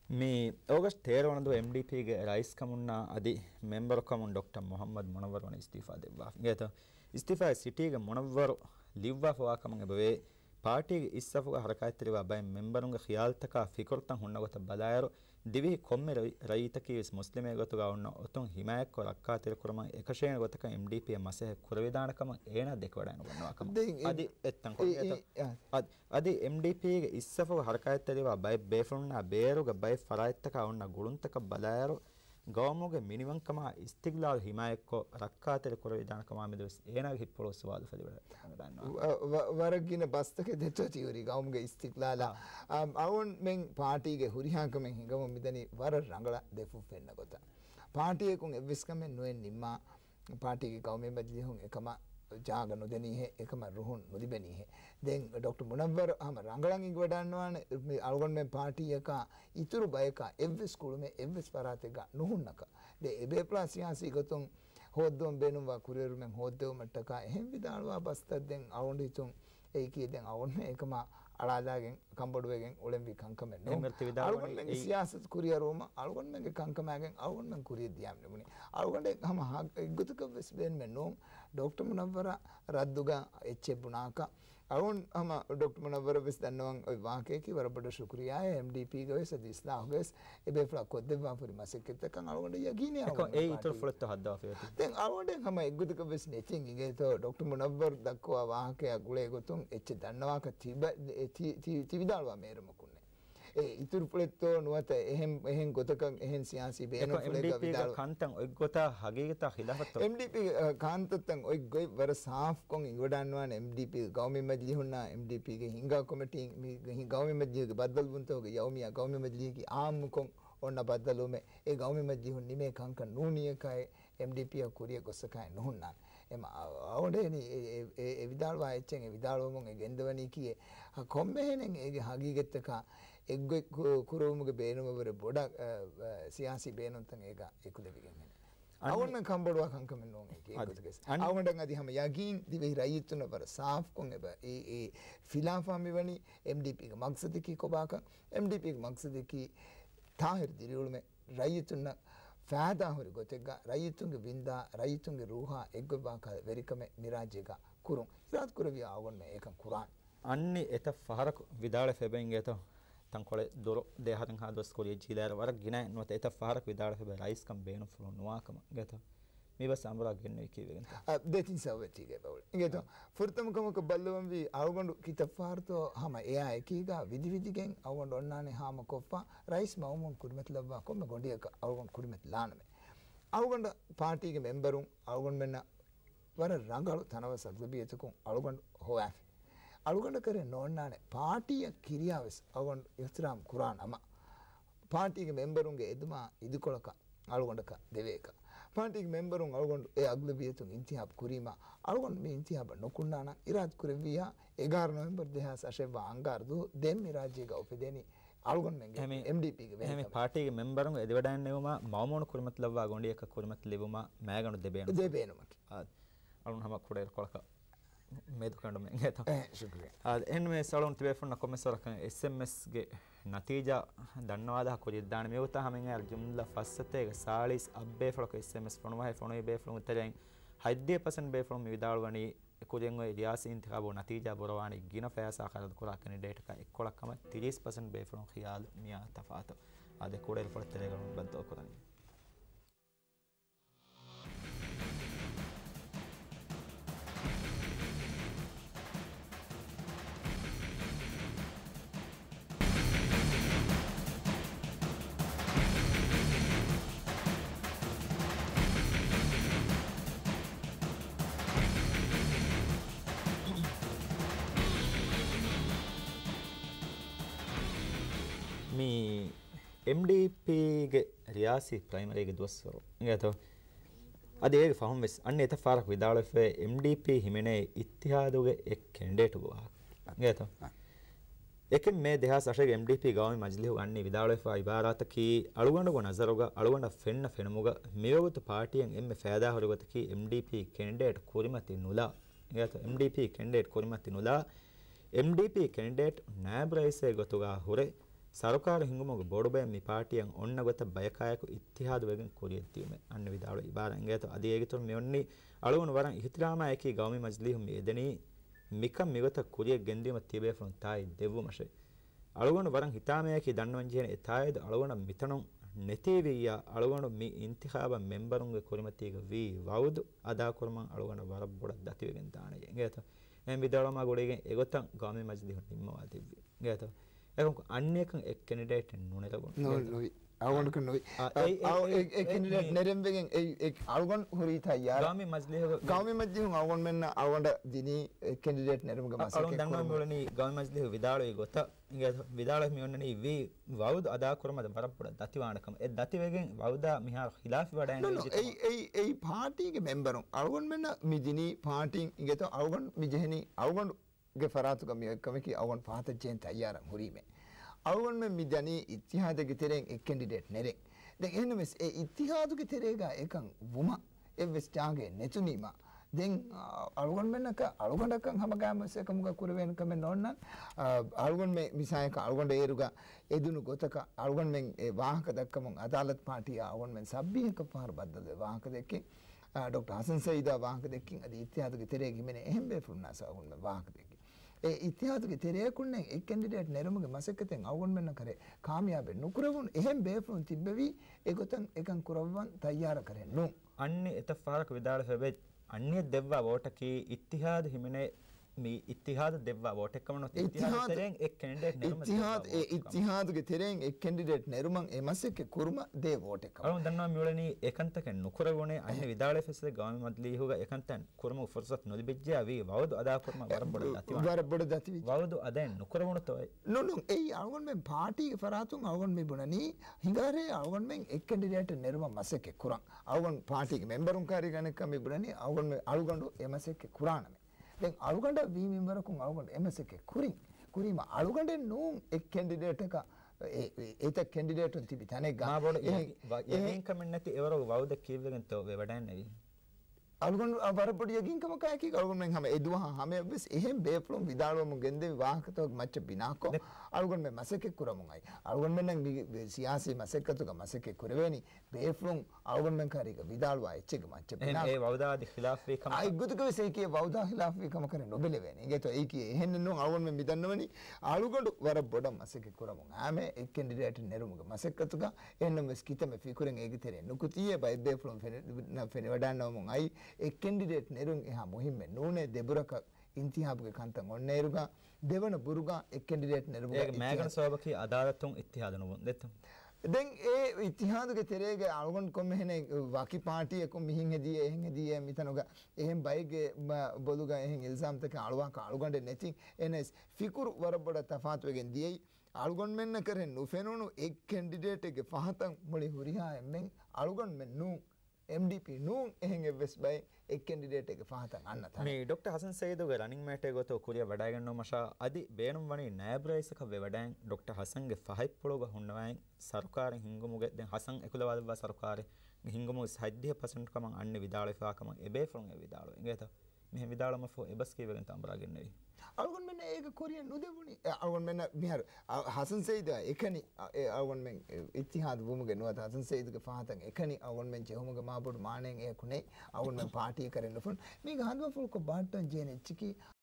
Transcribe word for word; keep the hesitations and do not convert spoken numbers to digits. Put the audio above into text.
මේ ಆಗಸ್ಟ್ තේරවනದು ಎಂ ಡಿ ಪಿ ಗೆ ರೈಸ್ ಕಮುನ್ನ ಅದಿ ಮೆಂಬರ್ ಕಮುನ್ ಡಾಕ್ಟರ್ ಮೊಹಮ್ಮದ್ ಮುನವ್ವರ್ ವನ ಇಸ್ತಿಫಾ ದೆವ್ವಾ ಗೇತ ಇಸ್ತಿಫಾ ಸಿಟಿಗೆ ಮುನವ್ವರ್ ಲಿವ್ವಾ ಫವಾ ಕಮಂಗೆ ಬವೆ ಪಾರ್ಟಿ ಇಸ್ಸಫುಗ ಹರಕಾಯ್ತಿರುವ ಬೈ ಮೆಂಬರುಂಗ ಖಿಯಾಲ್ತಕ ಫಿಕುರ್ತಂ ಹುಣ್ಣಗೊತ ಬಲಾಯರು ದಿವಿ ಕೊಮ್ಮೆ ರೈತಕಿ ವಿಸ್ ಮುಸ್ಲಿಮೆ ಗೊತುಗ ಉನ್ನ ಒತುಂ ಹಿಮಾಯಕ್ ಕೊ ರಕ್ಕಾತಿರ ಕುರಮ ಏಕಶೇನ ಗೊತಕ ಎಂ ಡಿ ಪಿ ಮಸೆ ಕುರವಿದಾನಕಮ ಏನ ದೆಕವಡಾನ ವನ್ನವಾಕಮ ಅದಿ ಎತ್ತಂ ಕೊಗೇತ ಅದಿ ಎಂ ಡಿ ಪಿ ಗೆ ಇಸ್ಸಫುಗ ಹರಕಾಯ್ತಿರುವ ಬೈ ಬೇಫುನ್ನ ಬೇರುಗ ಬೈ ಫರಾಯ್ತಕ ಉನ್ನ ಗುಳುಂತಕ ಬಲಾಯರು ಗೌಮುಗೆ ಮಿನಿಮಮ್ ಕಮ ಇಸ್ತಿಗ್ಲಾಲ್ ಹಿಮಾಯಕ್ಕೋ ರಕ್ಕಾತೆರೆ ಕೊರವಿದಾನ ಕಮ ಮೆದುಸ್ ಏನಾಗ ಹಿಪ್ಪಳು ಸವಾಲು ಫದಿವಡ ವರಗಿನ ಬಸ್ತಕೆ ದೆಚ್ಚೋತಿಯುರಿ ಗೌಮುಗೆ ಇಸ್ತಿಗ್ಲಾಲ ಅವನ್ ಮೆಂ ಪಾರ್ಟಿಗೆ ಹುರಿಹಾಕ ಮೆಂ ಹಿಂಗಮ ಮಿದನಿ ವರ ರಂಗಳ ದೆಫು ಫೆನ್ನ ಗೊತ್ತ ಪಾರ್ಟಿಗೆ ಕುಂ ಎವ್ವಿಸ್ಕಮೆ ನುಯೆನ್ ನಿಮ್ಮ ಪಾರ್ಟಿಗೆ ಗೌಮೆ ಬದ್ಲಿ ಹುಂ එකම ಜಾಗ ನುದೆನಿ ಹೆ එකම රුහුන් නුදිබෙනි හේ දැන් ડોક્ટર මුනව්වර අහම රංගලන් ඉග වඩන්නවානේ අලගොන් මේ පාටි එක ඉතුරු බයක එව්ස් කුළු මේ එව්ස් පරාතෙක නුහුන්නක දෙ එබේ ප්ලස් සියාසි ගතුන් හොද්දොම් බෙනුම් වා කුරියරු මෙන් හොද්දෝ මට්ටක එහෙම් විදාලවා බස්තත් දැන් අවුන් හිතුන් ඒකී දැන් අවුන් මේකම අලාදාගෙන් කම්බඩුවගෙන් ඔලිම්පික් කංකමෙන් අලගොන් මෙන් සියාසත් කුරියරුම අලගොන් මෙන්ගේ කංකමගෙන් අලගොන් මෙන් කුරිය දියම් නෙමුනි අලගොන් හම ඉගතුක වෙස් බෙන් මෙන් නෝ ડોક્ટર මුනව්වර රද්දුගා එච්චෙබුනාක අලගොන් හම ડોક્ટર මුනව්වර වෙස් දන්නවන් ඔය වාකේකි වරබඩ ශුක්‍රියා එම් ඩී පී ගවස් දිස්ලා ගවස් එබේ ෆ්ලා කොද්දවා පුරි මසෙකෙත් කන් අලගොන් යගිනේ අලගොන් ඒ ඉතුරු ෆලත් හද්දා ෆියති දැන් අලගොන් හම ඉගතුක වෙස් නෙචින් ඉගේතෝ ડોક્ટર මුනව්වර දක්වා වාකේ ගුලේ ගොතුන් එච්ච දන්නවාක තිබ තිවිදාල්වා මේරමකුන්නේ ඒ ඉතුරු පුලෙත්තෝ නුවත එහෙම් එහෙන් ගොතක එහෙන් සියාසි බේන පුලෙක විදාල් කාන්තන් ඔය ගොත හගීගත ඛිලාෆත් එම් ඩී පී කාන්තත්තන් ඔය ගොයි වර සාෆ් කොන් ඉවඩන්වාන එම් ඩී පී ගෞමි මජ්ලි හුන්නා එම් ඩී පී ගේ හිංගා කොමිටි මේ ගෞමි මජ්ලි ගේ බද්දල් බුන්තෝගේ යෞමියා ගෞමි මජ්ලි ගේ ආම් කොන් ඔන්න බද්දලුමේ ඒ ගෞමි මජ්ලි හුන් නිමේ කංක නූනියකයි එම් ඩී පී කුරිය ගොස්සකයි නොහුන්නා එම අවඩේනි ඒ විදාල්වා එච්චෙන් ඒ විදාල්වමුන් ඒ ගෙන්දවනි කියේ කොම්බෙහෙනෙන් ඒගේ හගීගෙත්තක එග්ග කුරුමුගේ බේනුමවර බොඩක් සියාසි බේනුන්තන් ඒක එකුදෙවිගෙන අවුන් මෙන් කම්බඩුවා කංකමෙන් නෝන් ඒක ඒකදකස් අවුන්ඩන් අදි හැම යගින් දිවෙහි රයිතුන වර සාෆ් කොන් එබ ඒ ඒ ෆිලාෆා මෙවනි එම් ඩී පී ගේ මක්සදිකි කොබාක එම් ඩී පී ගේ මක්සදිකි තාහිර් දිරියුල්මේ රයිතුන ෆෑදා හොරි ගොතෙග්ග රයිතුන්ගේ වින්දා රයිතුන්ගේ රූහා එග්ගබාක වෙරිකම මිරාජේග කුරුන් ඉරාත් කුරවිය අවුන් මේ ඒකන් කුරාන් අන්නි එත ෆහරක විදාල ෆෙබෙන් ගේතෝ තංකොලේ දොර දෙහරන් හදස් කොලිය ජීලාර වර ගින නොත එත ෆහරක විදාල ෆෙබ රයිස් කම් බේනු ෆලෝ නොවාකම ගේතෝ මේවස් අම්බරා ගෙන්නේ කීවෙගෙන දෙතින් සවතිගේ බවල් ගේතෝ ෆුර්තම කමක බල්ලවම් වි අවගොඬු කිත ෆාර්තෝ හම එයා එකීගා විදි විදිගෙන් අවගොඬ ඔන්නානේ හාම කොෆ්පා රයිස් මවුමුන් කුරුමෙත් ලබ්වා කොම්ම ගොඩියක අවගොඬ කුරුමෙත් ලානමේ අවගොඬ පාර්ටිගේ මෙම්බරුන් අවගොඬ මෙන්න වර රංගලු තනව සග්ලබියතකුන් අවගොඬ හොවා අලුගොඬ කරේ නොන්නානේ පාටිය කිරියාවස් අවගොඬ ඉස්තරාම් කුරාන් අම පාටිගේ මෙම්බරුන්ගේ එදුමා ඉදිකොලක අලුගොඬක දෙවේක පාටිගේ මෙම්බරුන් අලුගොඬ ඒ අග්ලබියතුන් ඉන්තිහාබ් කුරීමා අලුගොඬ මේ ඉන්තිහාබ නොකුන්නාන ඉරාත් කුරවියා එගාර නොවැම්බර් දෙහස් අශෙවා අංගාරදු දෙම් රාජ්‍යක උපදෙනි අලුගොඬ මෙන්ගේ එම් ඩී පී ගේ මේ පාටිගේ මෙම්බරුන් එදවඩන් නෙවමා මවමෝන කුරුමත් ලව්වා ගොඬියක කුරුමත් ලෙවමා මෑගණු දෙබේනු දෙබේනුමකි අලුන් හම කුඩේ කොලක මේද ಕಂಡು ಮೆಂಗೆ ತ ಅದ ಎನ್ ಮೇ ಸಳೋನ್ ತಿಬೇಫುನ್ನ ಕೊಮ್ಮೆಸರಕ ಎಸ್ಎಂಎಸ್ ಗೆ ನತೀಜಾ ದನ್ನವಾದ ಕೊಜಿದ್ದಾನ ಮೇವುತ ಹಮೆಂಗ ಅರ್ ಜುಮ್ಲಾ ಫස්සತೆಗೆ ಸಾಲಿಸ್ ಅಬ್ಬೆ ಫಳಕ ಎಸ್ಎಂಎಸ್ ಫಣುವಹೆ ಫಣುವೆ ಬೇ ಫಣು ತೆರೆಂ ಹದ್ದೆ ಪರ್ಸೆಂಟ್ ಬೇ ಫಣು ವಿದಾಳವಣಿ ಕುಜೆಂಗ ರಿಯಾಸಿ ಇಂತಿಖಾಬು ನತೀಜಾ ಬರವಾಣಿ ಗಿನ ಫಯಾಸಾ ಖರದ್ ಕುರಾ ಕ್ಯಾಂಡಿಡೇಟ್ ಕ ಎಕ್ಕೊಳಕಮ तीस परसेंट ಬೇ ಫಣು ಖಿಯಾಲ್ ಮಿಯಾ ತಫಾತ ಅದೆ ಕೂಡೆ ಫಳತೆರೆಗಳು ಬಂತೋ ಕೊರನಿ ಎಂ ಡಿ ಪಿ ಗೆ ರಿಯಾಸಿ ಪ್ರೈಮರಿ ಗೆ ದೋಸ್ಸರು ಇಂಗತೋ ಅದೇ ಫಹಮ್ ವೆಸ್ ಅಣ್ಣೆ ತ ಫಾರಕ್ ವಿದಾಳಫೆ ಎಂ ಡಿ ಪಿ ಹಿಮೆನೆ ಇತ್ತಿಹಾದುಗೆ ಎಕ್ ಕ್ಯಾಂಡಿಡೇಟ್ ಗೋ ಇಂಗತೋ ಏಕೆ ಮೇ ದೇಹಾಸ್ ಅಶಗೆ ಎಂ ಡಿ ಪಿ ಗಾವಿ ಮಜ್ಲಿಹು ಅಣ್ಣಿ ವಿದಾಳಫೆ ಇಬಾರಾತ ಕಿ ಅಳುಗಂಡ ಗೋ ನಜರುಗ ಅಳುಗಂಡ ಫೆನ್ನ ಫೆನಮುಗ ಮೇವಗುತು ಪಾರ್ಟಿಯನ್ ಎಮ್ಮೆ ಫಾದಾ ಹೊರಗತ ಕಿ ಎಂ ಡಿ ಪಿ ಕ್ಯಾಂಡಿಡೇಟ್ ಕುರಿಮತಿ ನುಲಾ ಇಂಗತೋ ಎಂ ಡಿ ಪಿ ಕ್ಯಾಂಡಿಡೇಟ್ ಕುರಿಮತಿ ನುಲಾ ಎಂ ಡಿ ಪಿ ಕ್ಯಾಂಡಿಡೇಟ್ ನಾಯಬ್ ರೈಸೆ ಗೊತುಗ ಹುರೆ සරකාර හිඟුමක බොඩබෑ මේ පාටියන් ඔන්න ගොත බයකායක ඉතිහාද වගෙන් කුරියත්තියුමේ අන්න විදාල ඉබාරන් ගේත අදී ඒගතුන් මෙොන්නි අලුණු වරන් ඉහිත්‍රාමා එකී ගෞමි මජ්ලිහුම් මේදෙනි මිකම් මිගත කුරිය ගෙන්දීම තිබේ ෆොන් තායි දෙව්ව මෂේ අලුණු වරන් හිතාමේ එකී දන්නවන් ජීන එතායද අලුණ මිතණුන් ನೆತಿವಿಯ ಅಳವಣ ಮಿ ಇಂತಿಖಾಬ ಮೆಂಬರುಂಗೆ ಕೊರಿಮತಿಗ ವಿ ವೌದು ಅದಾ ಕೊರಮಂ ಅಳವಣ ವರಬ್ಬೊಡ ದತಿವೆಗೆನ್ ತಾಣೆ ಎಂಗೇತ ಎಂ ವಿದಳಮ ಗೊಳಿಗೆ ಎಗೊತಂ ಗಾಮೆ ಮಜ್ದಿ ಹೊನ್ ನಿಮ್ಮವಾ ದಿವ್ವಿ ಎಂಗೇತ ಎಕಂ ಅನ್ಯಕಂ ಎಕ್ ಕ್ಯಾಂಡಿಡೇಟ್ ನುನೆಲಗೊ ನೋ ನೋ අවගොන්ක නොයි ඒ නෙරෙම්බෙන් ඒ අවගොන් හොරිතා යාර ගාමි මජ්ලිහ ගාමි මජ්ලිහ අවගොන් මෙන්න අවගොන්ඩ දිනි කැන්ඩිඩේට් නෙරෙම්ග මාසක අලුන් දන්නවා මෙවලනි ගාමි මජ්ලිහ විදාලේ ගොත ඉංග විදාලේ මෙවන්නනි වි වවුද අදා කරමද බරපොඩ දතිවාණකම ඒ දතිවෙගෙන් වවුදා මිහා ඛිලාෆි වඩයන් ඒ ඒ ඒ පාටිගේ මෙම්බරුන් අවගොන් මෙන්න මිදිනි පාටින් ඉංගත අවගොන් මිජෙහනි අවගොන් ගේ ෆරාතුක මිය කමකි අවගොන් පාත ජෙන් තයාරම් හොරීමේ අවගොන් මෙ මිදනි ඉතිහාදගේ තෙරෙන් එක් කැන්ඩිඩේට් නෙරෙන් දැන් එහෙනම් මෙස් ඒ ඉතිහාදුගේ තෙරේගා එකන් වුම එවස් ඡාගේ නෙතුනීම දැන් අවගොන් මෙන්නක අවගොන්ඩකන් හැමගාමස් එකමුග කුරවෙන් කම නොන්න අවගොන් මෙ මිසයක අවගොන්ඩ ඒරුගා එදුණු ගොතක අවගොන් මෙන් ඒ වාහක දක්කම අදාලත් පාටිය අවගොන් මෙන් සබ්බියක පාර බද්දද වාහක දෙකේ ડોક્ટર හසන් සයිදා වාහක දෙකකින් අද ඉතිහාදුගේ තෙරේ ගිමනේ එහෙම් බෙෆුන්නාස අවගොන් මෙ වාහක දෙකේ ඒ ඉතිහාසගේ තෙරේකුන්නේ එක් කැන්ඩිඩේට් නෙරමුගේ මසකතෙන් අවගොන් මෙන්න කරේ කාමියාබෙ නුකුරවුන් එහෙම් බේෆුන් තිබ්බවි ඒගොතන් එකන් කුරවවන් තයාර කරේ නු අන්නේ එතෆාරක විදාල ෆෙබෙ අන්නේ දෙවවා වෝටකී ඉතිහාද හිමිනේ මේ ඉතිහාද දෙවවා වෝටකම නොත් ඉතිහාද තෙරෙන් එක් කැන්ඩිඩේට් නෙරම ඉතිහාද ඒ ඉතිහාදගේ තෙරෙන් එක් කැන්ඩිඩේට් නෙරමන් ඒ මසකේ කුරුම දේ වෝටකම අවුන් දන්නවා මියොලනි ඒකන්තක නුකුරවුනේ අන්නේ විදාලේ ෆෙසද ගාමි මද්ලිහුග ඒකන්තන් කුරුම ෆුර්සත් නොදිබෙජ්ජා වි වවුද අදා කුරුම වරබොඩ දතිවා වරබොඩ දතිවි වවුද අදෙන් නුකුරවුන තොයි නෝ නෝ ඒ අවගොන් මෙන් පාටිගේ ෆරාතුන් අවගොන් මෙ බුණනි හිඟාරේ අවගොන් මෙන් එක් කැන්ඩිඩේට් නෙරම මසකේ කුරන් අවගොන් පාටිගේ මෙම්බරුන් කාරි ගණක මෙ බුණනි අවගොන් මෙ අලුගඬු ඒ මසකේ කුරානමෙ දැන් අලුගඬ වී මෙම්බරකුන් අවගොන්ඩ එමසකේ කුරින් කුරීම අලුගඬෙන් නූන් එක් කැන්ඩිඩේට් එක ඒ ඒත කැන්ඩිඩේට් උන් තිබි තනේ ගා මා බොඩ යකින් කමෙන් නැති එවර වවුද කීවගෙන් තෝ වේ වඩන් නැවි අලුගොන් වරපොඩි යකින් කම කයකි අලුගොන් මෙන් හැම එදුවා හැම බස් එහෙම් බේෆ්ලොම් විදාලවම ගෙන්දේ වාහකතෝ මච්ච බිනාකෝ අලුගොන් මෙ මසකේ කුරමුයි අලුගොන් මෙන් සියාසී මසකතුක මසකේ කුරවෙනි බේෆ්ලොම් අලුගොන් මෙන් කාරික විදාලවා එච්චක මච්ච බිනා ඒ වවුදා දි ඛිලාෆ් වේ කම අයි ගුදුක වෙසේ කිය වවුදා ඛිලාෆ් වේ කම කරේ නොබෙලෙවෙනි ඒකතෝ ඒ කිය එහෙන්න නෝ අලුගොන් මෙන් මිදන්නවනි අලුගොඩු වර බොඩ මසකේ කුරමු ආමේ එක් කැන්ඩිඩේට් නෙරුමුග මසකතුක එන්න මෙස් කිතම ෆිකුරෙන් ඒකි තෙරේ නුකුතියේ බයි බේෆ්ලොම් ෆෙන ෆෙන වඩන්නවම අයි එක් කැන්ඩිඩේට් නෙරුන් එහා මුහිම්මේ නූනේ දෙබුරක ඉන්තිහාබුගේ කන්තන් ඔන්න ඒරුගා දෙවන බුරුගා එක් කැන්ඩිඩේට් නෙරුමුගා ඒක මෑගන සෝබකී අදාලතුන් ඉතිහාද නුඹ දෙතම් දැන් ඒ ඉතිහාදුගේ තෙරේගේ අලුගොන් කොම්මෙහෙනේ වකි පාටිය කොම් මිහින් හෙදී එහෙන් හෙදී මිතනෝග එහෙන් බයිගේ බොලුගා එහෙන් ඉල්සාම් තක අලුවා කාලුගඬ නැති එනස් ෆිකුරු වරබඩ තෆාත් වෙගෙන් දියයි අලුගොන් මෙන්න කරෙන් නුෆෙනුණු එක් කැන්ඩිඩේට් එකේ පහතන් මොලි හුරිහා එම්මෙන් අලුගොන් මෙන් නු M D P නූන් එහෙන් එවස් බයි එක් කැන්ඩිඩේට් එක පහතන් අන්න තමයි මේ ડોક્ટર හසන් සයිදුගේ රනින් මෑට් එක ගොතෝ කුරිය වඩා ගන්නව මෂා අදි බේනුම් වණි නායබ් රයිසක වේ වඩාන් ડોક્ટર හසන්ගේ ෆහයිප් පොළොග හුන්නවයින් සරකාරෙන් හිංගමුගේ දැන් හසන් එකුලවල්වා සරකාරෙ හිංගමු සයිද්දිය පර්සන්ට් කමන් අන්නේ විදාලේ ෆාකම එබේ ෆ්‍රොන් ඒ විදාලෝ එංගේත මෙහෙ විදාලම ෆෝ එබස් කීවගෙන් තම්බරාගෙන නෙවි අලුගොන් මෙන්න ඒක කොරියන් නුදෙවුනි අලුගොන් මෙන්න මිහර හසන් සයිදා එකනි අලුගොන් මෙන් ඉතිහාද වුමුගේ නුවත හසන් සයිදගේ පහතන් එකනි අලුගොන් මෙන් ජෙහුමුගේ මාබොඩ මානෙන් ඒකුනේ අලුගොන් මෙන් පාටි කරන්න ෆොන් මේ ගහනවා ෆොල් කො බාට්ටන් ජේන චිකි